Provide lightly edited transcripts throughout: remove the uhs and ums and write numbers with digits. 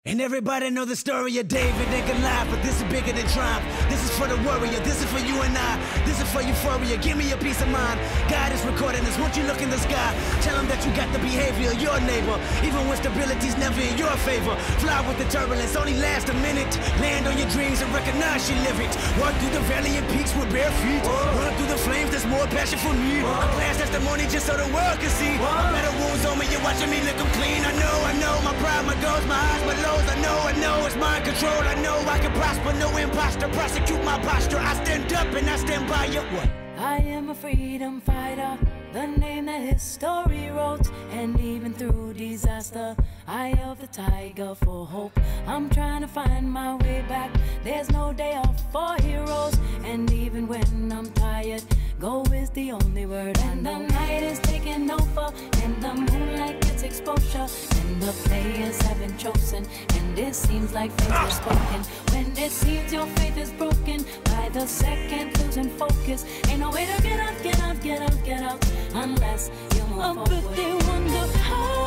And everybody know the story of David and Goliath, but this is bigger than triumph. This is for the warrior, this is for you and I. This is for euphoria, give me a peace of mind. God is recording this, won't you look in the sky? Tell him that you got the behavior of your neighbor, even when stability's never in your favor. Fly with the turbulence, only last a minute. Land on your dreams and recognize you live it. Walk through the valley and peaks with bare feet. Run through the flames, there's more passion for me. A glass testimony just so the world can see. Better wounds on me, you're watching me lick them clean. I know, my pride, my goals, my highs, my lows. I know it's mind control. I know I can prosper, no imposter. Prosecute my posture. I stand up and I stand by you. What? I am a freedom fighter, the name that history wrote. And even through disaster, I held the tiger for hope. I'm trying to find my way back. There's no day off for heroes. And even when I'm tired, go is the only word. And the night is taking over, and the moonlight gets exposure, and the players have been chosen, and it seems like fate has spoken. When it seems your faith is broken, by the second losing focus, ain't no way to get out, get out, get out, get out, unless you move forward. But they wonder how.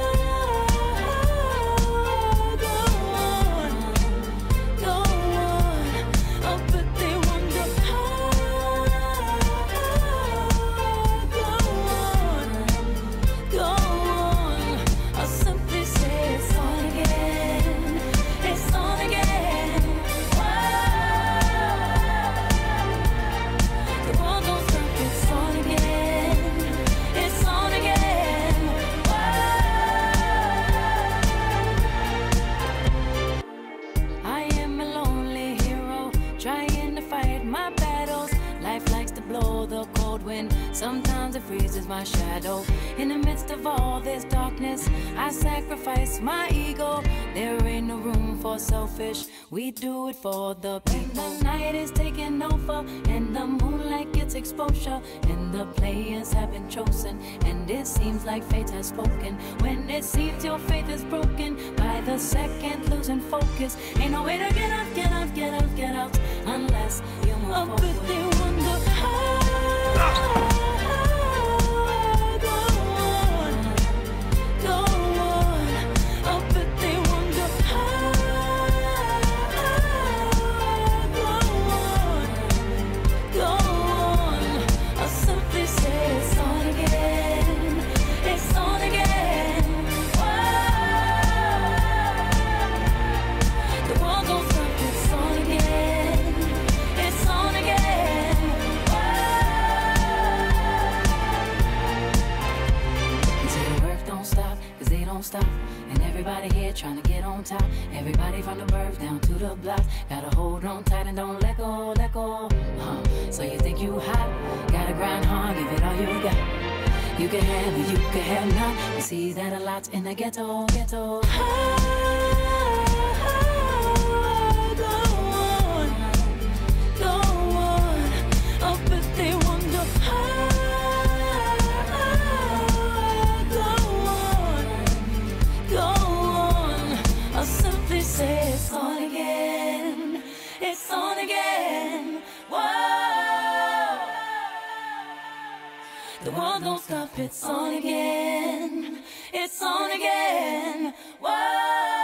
Sometimes it freezes my shadow. In the midst of all this darkness, I sacrifice my ego. There ain't no room for selfish, we do it for the people. The night is taking over, and the moonlight gets exposure, and the players have been chosen, and it seems like fate has spoken. When it seems your faith is broken, by the second losing focus, ain't no way to get out, get out, get out, get out, unless you move forward. But they wonder how. Stop. And everybody here trying to get on top. Everybody from the birth down to the block. Gotta hold on tight and don't let go, let go. So you think you hot? Gotta grind hard, give it all you got. You can have it, you can have none. We see that a lot in the ghetto, ghetto. It's on again. Whoa. The world don't stop. It's on again. It's on again. Whoa.